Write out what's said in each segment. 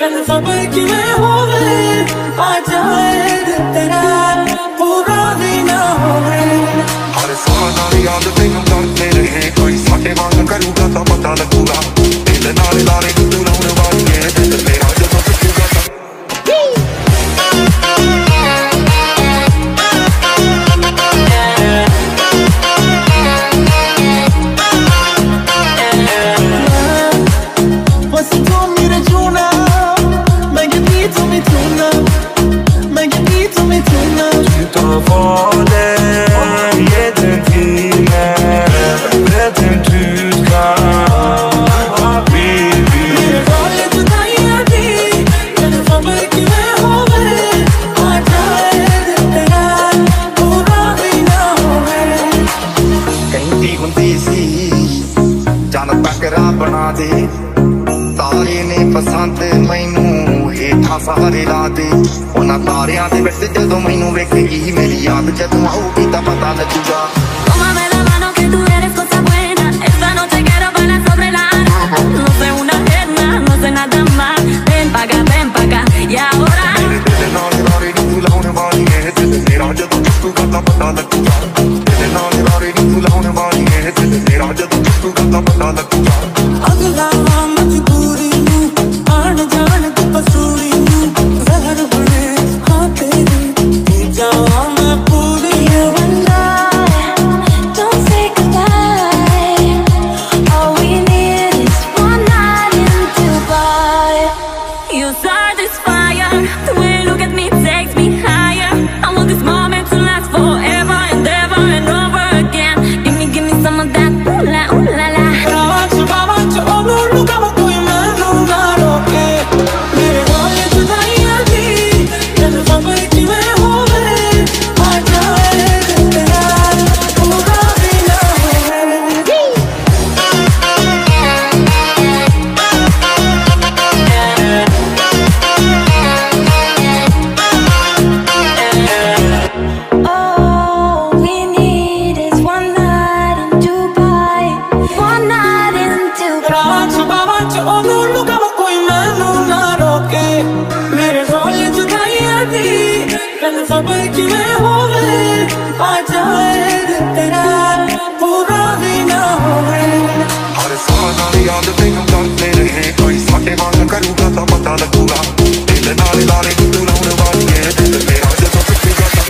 खबर किवें होवे आ जाए दिल तेरा पूरा भी ना होवे हर साल नाल याद तेनू करते रहे कोई साडे वांग करूगा तां पता लगूगा दिल नाल लारे तू लाउण वाली है दिल मेरा जदों टुटूगा तां बना दे तारे ने पसंद मैनू हेठा सहारे ला दे उन्हां तारियां दे विच जदों मैनू वेखेगी मेरी याद जदों आऊगी तां पता लगूगा Tómame la mano que tú eres cosa buena esta noche quiero bailar sobre la arena no sé una eterna no sé nada más ven pa' acá y ahora मेरे दिल नाल लारे तू लाउण वाली है दिल मेरा जदों टुटूगा तां पता लगूगा दिल नाल लारे तू लाउण वाली है दिल मेरा जदों टुटूगा तां पता लगूगा अगला मजबूरी नू आन जान तू पसूरी नू जहर बने हाँ तेरी पी जावां मैं पूरी you and I don't say goodbye all we need is one night in Dubai you start this fire the way you look at me takes me higher I want this moment to last forever and ever and over again give me some of that ooh la la खबर किवें होवे आ जाए दिल तेरा पूरा भी ना होवे हर साल नाल याद तेनू करते रहे कोई साडे वांग करूगा तां पता लगूगा दिल नाल लारे तू लाउण वाली है दिल मेरा जदों टुटूगा तां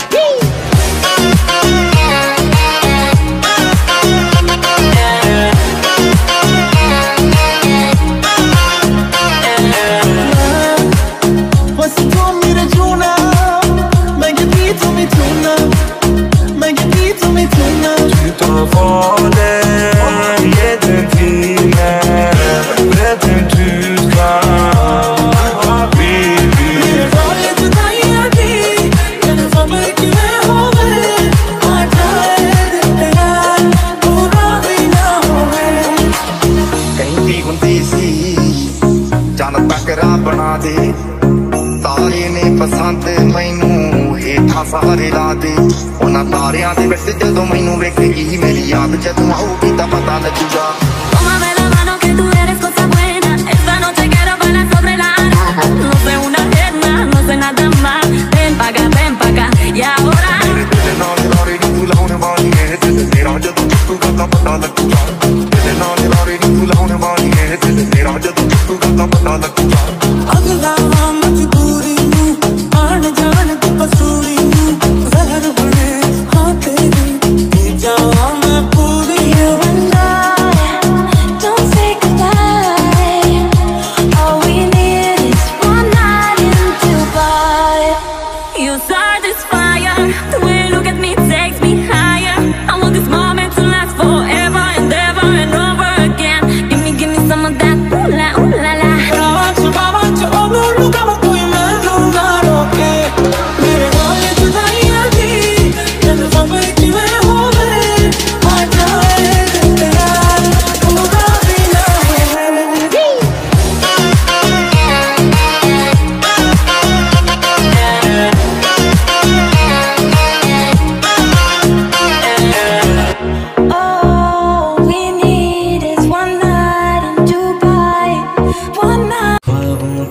बना दे तारे ने पसंद मैनू हेठा सहारे ला दे उन्हां तारियां दे विच जदों मैनू वेखेगी मेरी याद जदों आऊगी तां पता लगूगा Tómame la mano que tú eres cosa buena esta noche quiero bailar sobre la arena no sé una eterna no sé nada más ven pa' acá y ahora मेरे दिल नाल लारे तू लाउण वाली है दिल मेरा जदों टुटूगा तां पता लगूगा दिल नाल लारे तू लाउण वाली है दिल मेरा जदों टुटूगा तां पता लगूगा अगला मजबूरी नू आन जान तू पसूरी नू जहर बने हाँ तेरी पी जावां मैं पूरी you and I don't say goodbye all we need is one night in Dubai you start this fire the way you look at me takes me higher I want this moment to last forever and ever and over again give me some of that ooh la la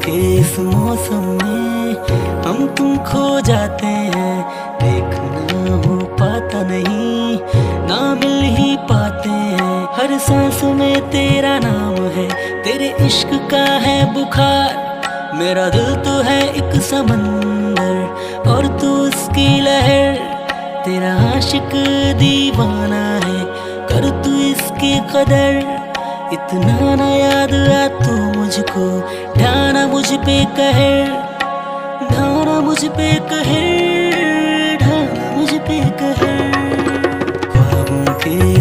के इस मौसम में हम तुम खो जाते हैं, देखना हो पाता नहीं, ना मिल ही पाते हैं। हर सांस में तेरा नाम है, तेरे इश्क का है बुखार। मेरा दिल तो है एक समंदर और तू उसकी लहर। तेरा आशिक दीवाना है, कर तू इसकी कदर। इतना ना याद आ तू मुझको, ढाना मुझ पे कहर, ढाना मुझ पे कहर, ढाना मुझ पे कहर। ख्वाबों के